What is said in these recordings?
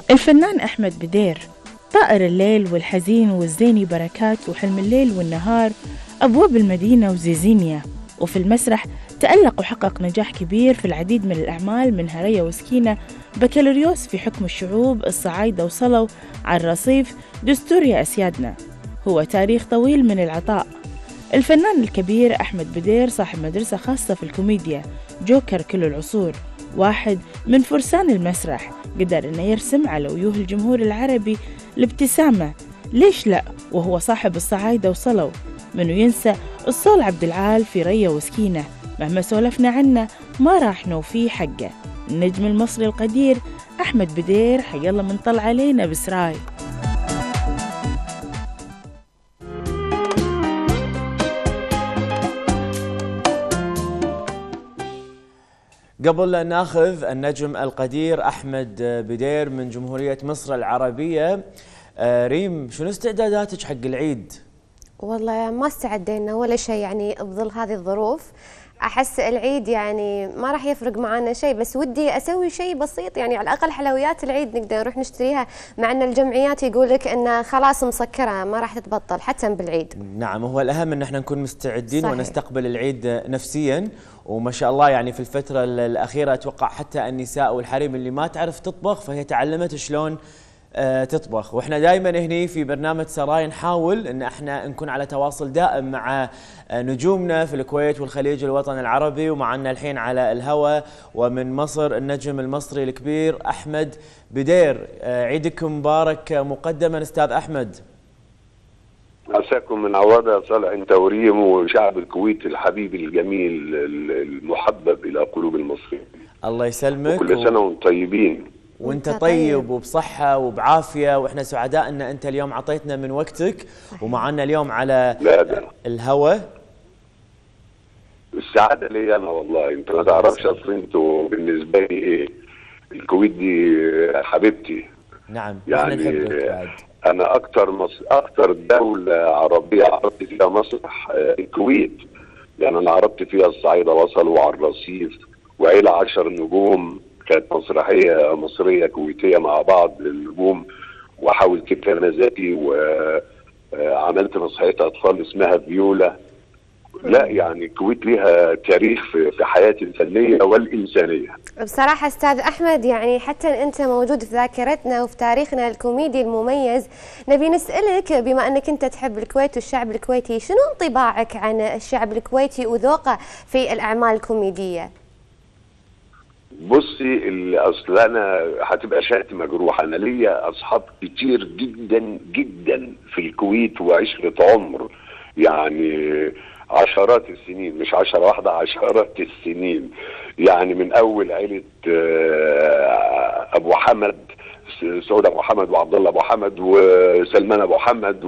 الفنان أحمد بدير، طائر الليل والحزين والزيني بركات وحلم الليل والنهار، أبواب المدينة وزيزينيا. وفي المسرح تألق وحقق نجاح كبير في العديد من الأعمال، منها ريا وسكينة، بكالوريوس في حكم الشعوب، الصعايدة وصلوا، على الرصيف، دستور يا أسيادنا. هو تاريخ طويل من العطاء. الفنان الكبير أحمد بدير صاحب مدرسة خاصة في الكوميديا، جوكر كل العصور، واحد من فرسان المسرح، قدر أنه يرسم على وجوه الجمهور العربي الابتسامة. ليش لا وهو صاحب الصعايدة وصلوا؟ منو ينسى الصول عبد العال في ريا وسكينة؟ مهما سولفنا عنه ما راح نوفيه حقه. النجم المصري القدير أحمد بدير حي الله من طلع علينا بسراي. قبل أن ناخذ النجم القدير أحمد بدير من جمهورية مصر العربية، ريم شنو استعداداتك حق العيد؟ والله ما استعدينا ولا شيء، يعني بظل هذه الظروف احس العيد يعني ما راح يفرق معنا شيء، بس ودي اسوي شيء بسيط، يعني على الاقل حلويات العيد نقدر نروح نشتريها، مع ان الجمعيات يقول لك انه خلاص مسكره ما راح تتبطل حتى بالعيد. نعم، هو الاهم ان احنا نكون مستعدين صحيح. ونستقبل العيد نفسيا، وما شاء الله يعني في الفتره الاخيره اتوقع حتى النساء والحريم اللي ما تعرف تطبخ فهي تعلمت شلون تطبخ. واحنا دائما هنا في برنامج سراي نحاول ان احنا نكون على تواصل دائم مع نجومنا في الكويت والخليج والوطن العربي، ومعنا الحين على الهواء ومن مصر النجم المصري الكبير احمد بدير. عيدكم مبارك مقدما استاذ احمد. عساكم من عوادة يا صالح انت وريم وشعب الكويت الحبيب الجميل المحبب الى قلوب المصريين. الله يسلمك، وكل سنه وانتم طيبين. وانت طيب وبصحة وبعافية، واحنا سعداء ان انت اليوم عطيتنا من وقتك ومعنا اليوم على الهوى. السعادة لي انا والله، انت ما تعرفش اصلا، انتوا بالنسبة لي ايه، الكويت دي حبيبتي. نعم يعني انا اكتر دولة عربية عرضت فيها مسرح الكويت، يعني انا عرضت فيها الصعايدة وصلوا وعلى الرصيف وعيلة 10 نجوم، كانت مسرحية مصرية كويتية مع بعض للنجوم، وحاولت كده زكي وعملت مسرحية أطفال اسمها فيولا. لا يعني الكويت ليها تاريخ في حياتي الفنية والإنسانية. بصراحة أستاذ أحمد يعني حتى أنت موجود في ذاكرتنا وفي تاريخنا الكوميدي المميز، نبي نسألك بما أنك أنت تحب الكويت والشعب الكويتي، شنو انطباعك عن الشعب الكويتي وذوقه في الأعمال الكوميدية؟ بصي اصل انا هتبقى شهادتي مجروحه، انا ليا اصحاب كتير جدا جدا في الكويت وعشره عمر، يعني عشرات السنين، مش 10 واحده، عشرات السنين، يعني من اول عيله ابو حمد، سعود ابو حمد وعبد الله ابو حمد وسلمان ابو حمد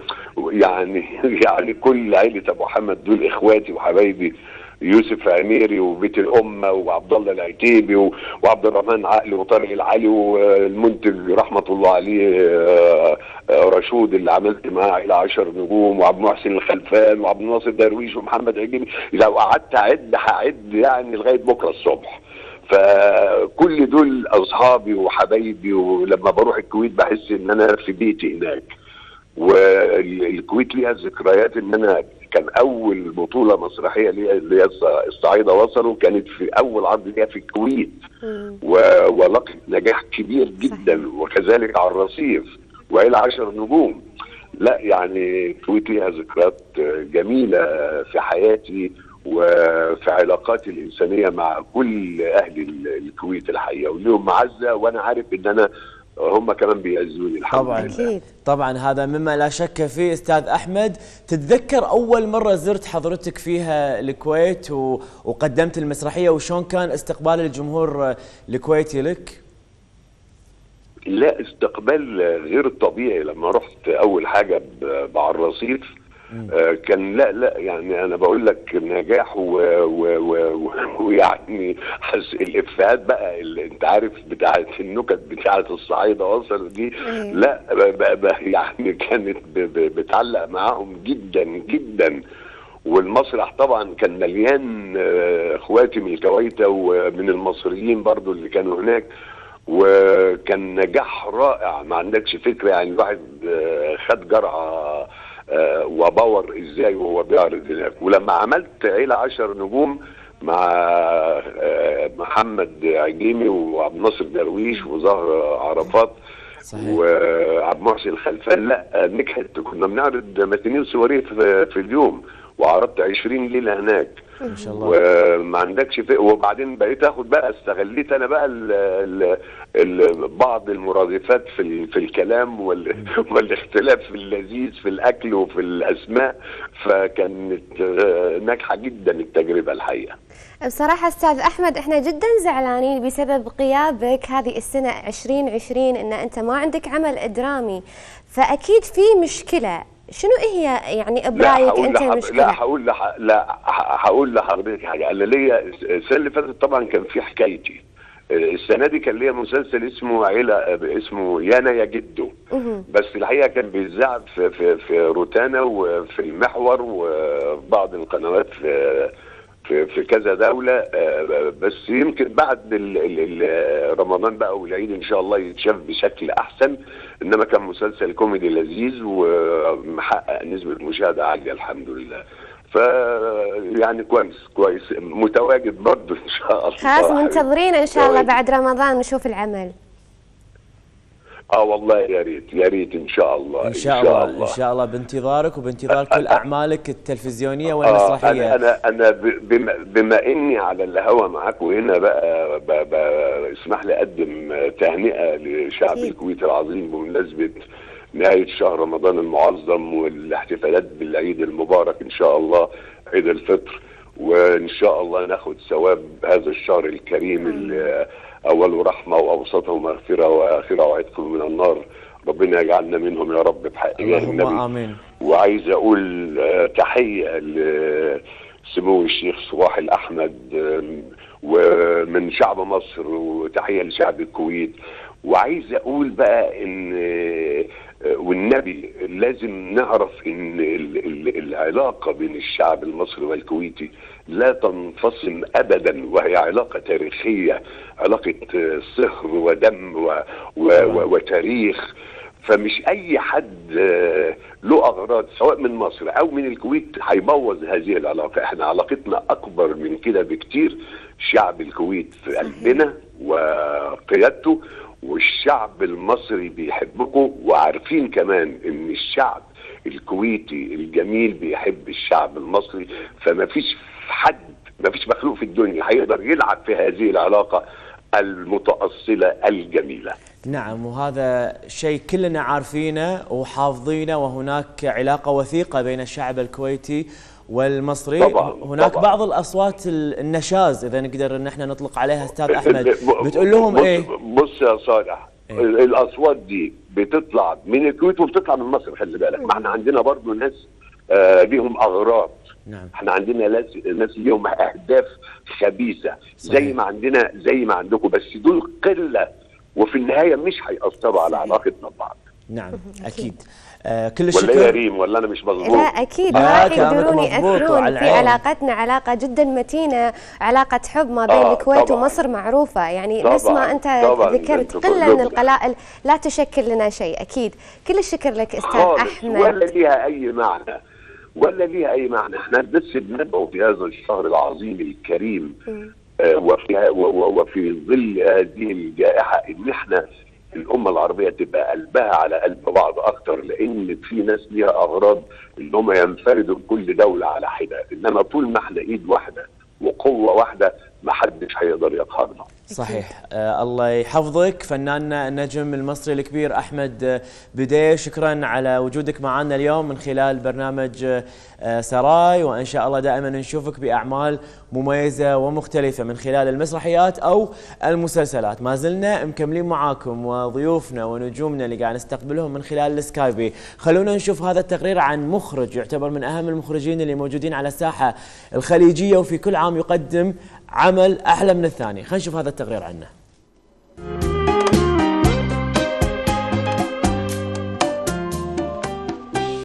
يعني كل عيله ابو حمد دول اخواتي وحبايبي، يوسف عميري وبيت الأمة وعبد الله العتيبي وعبد الرحمن عقل وطارق العلي والمنتج رحمة الله عليه رشود اللي عملت معاه إلى 10 نجوم، وعبد محسن الخلفان وعبد الناصر درويش ومحمد عجيبي. لو قعدت أعد هعد يعني لغاية بكرة الصبح. فكل دول أصحابي وحبايبي، ولما بروح الكويت بحس إن أنا في بيتي هناك. والكويت ليها ذكريات، ان انا كان اول بطوله مسرحيه ليها اللي هي الصعايده وصلوا، كانت في اول عرض ليها في الكويت ولقت نجاح كبير جدا، وكذلك على الرصيف وعيله 10 نجوم. لا يعني الكويت ليها ذكريات جميله في حياتي وفي علاقاتي الانسانيه مع كل اهل الكويت الحقيقه، وليهم معزه، وانا عارف ان انا هم كمان بيعزوني الحمد لله. أكيد. طبعا هذا مما لا شك فيه. استاذ احمد، تتذكر اول مره زرت حضرتك فيها الكويت وقدمت المسرحيه، وشون كان استقبال الجمهور الكويتي لك؟ لا استقبال غير طبيعي. لما رحت اول حاجه بعد الرصيف كان لا يعني انا بقول لك نجاح ويعني الافيهات بقى اللي انت عارف بتاعت النكت بتاعت الصعايده وصل دي، لا يعني كانت بتعلق معاهم جدا جدا. والمسرح طبعا كان مليان اخواتي من الكويت ومن المصريين برضو اللي كانوا هناك، وكان نجاح رائع، ما عندكش فكره يعني. الواحد خد جرعه وباور ازاي وهو بيعرض هناك. ولما عملت عيله 10 نجوم مع محمد عجيمي وعبد الناصر درويش وزهر عرفات وعبد المحسن الخلفان، لا نجحت. كنا بنعرض متنين صوريه في اليوم، وعرضت 20 ليله هناك ما شاء الله. وما عندكش وبعدين بقيت اخد بقى، استغليت انا بقى بعض المرادفات في الكلام والاختلاف اللذيذ في الاكل وفي الاسماء، فكانت ناجحه جدا التجربه الحقيقه. بصراحة أستاذ أحمد إحنا جدا زعلانين بسبب غيابك هذه السنة 2020، إن أنت ما عندك عمل درامي، فأكيد في مشكلة. شنو هي يعني برايك أنت المشكلة؟ هقول لحضرتك حاجة. أنا ليا السنة اللي فاتت طبعا كان في حكايتي، السنة دي كان ليا مسلسل اسمه اسمه يانا يا جدو، بس الحقيقة كان بيتذاع في روتانا وفي المحور وبعض القنوات في كذا دولة، بس يمكن بعد رمضان بقى والعيد ان شاء الله يتشاف بشكل احسن. انما كان مسلسل كوميدي لذيذ ومحقق نسبة مشاهدة عالية الحمد لله. يعني كويس متواجد برضه ان شاء الله. خلاص منتظرين ان شاء الله بعد رمضان نشوف العمل. والله يا ريت ان شاء الله. ان شاء الله بانتظارك وبانتظار كل اعمالك التلفزيونيه والمسرحيه. انا بما اني على الهوا معاكم هنا بقى اسمح لي اقدم تهنئه لشعب الكويت العظيم بمناسبه نهايه شهر رمضان المعظم والاحتفالات بالعيد المبارك ان شاء الله، عيد الفطر، وان شاء الله ناخد ثواب هذا الشهر الكريم اللي اوله رحمه واوسطه مغفره واخره عتق من النار. ربنا يجعلنا منهم يا رب بحق النبي. امين. وعايز اقول تحيه لسمو الشيخ صباح الاحمد ومن شعب مصر، وتحيه لشعب الكويت. وعايز اقول بقى ان والنبي لازم نعرف ان العلاقه بين الشعب المصري والكويتي لا تنفصل ابدا، وهي علاقه تاريخيه، علاقه صهر ودم وتاريخ. فمش اي حد له اغراض سواء من مصر او من الكويت هيبوظ هذه العلاقه. احنا علاقتنا اكبر من كده بكتير. شعب الكويت في قلبنا وقيادته، والشعب المصري بيحبكم، وعارفين كمان ان الشعب الكويتي الجميل بيحب الشعب المصري. فما فيش مخلوق في الدنيا هيقدر يلعب في هذه العلاقة المتأصلة الجميلة. نعم، وهذا شيء كلنا عارفينه وحافظينه، وهناك علاقة وثيقة بين الشعب الكويتي والمصري. هناك بعض الأصوات النشاز إذا نقدر ان احنا نطلق عليها أستاذ أحمد، بتقول لهم ايه؟ بص يا صالح، الأصوات دي بتطلع من الكويت وبتطلع من مصر، خلي بالك. ما احنا عندنا برضو ناس ليهم أغراض. نعم. احنا عندنا ناس ليهم أهداف خبيثة. صحيح. زي ما عندكم، بس دول قلة، وفي النهاية مش هيأثروا على علاقتنا ببعض. نعم أكيد. كل الشكر. ولا يا ريم ولا أنا مش مظبوط؟ لا أكيد راح يقدرون يأثرون في علاقتنا، علاقة جدا متينة، علاقة حب ما بين الكويت ومصر معروفة. يعني نفس ما أنت ذكرت، قلة من القلائل لا تشكل لنا شيء. أكيد كل الشكر لك أستاذ أحمد. ولا ليها أي معنى. احنا بس بندعو في هذا الشهر العظيم الكريم وفي ظل هذه الجائحة ان احنا الأمة العربية تبقى قلبها على قلب بعض أكتر، لأن في ناس ليها أغراض إن هم ينفردوا كل دولة على حدة. إنما طول ما احنا إيد واحدة وقوة واحدة ما حدش هيقدر يقهرنا. صحيح. الله يحفظك فناننا النجم المصري الكبير أحمد بدير. شكرا على وجودك معنا اليوم من خلال برنامج سراي، وإن شاء الله دائما نشوفك بأعمال مميزة ومختلفة من خلال المسرحيات أو المسلسلات. ما زلنا مكملين معاكم وضيوفنا ونجومنا اللي قاعد نستقبلهم من خلال السكايبي. خلونا نشوف هذا التقرير عن مخرج يعتبر من أهم المخرجين اللي موجودين على الساحة الخليجية، وفي كل عام يقدم عمل أحلى من الثاني. خلينا نشوف هذا التقرير عنه.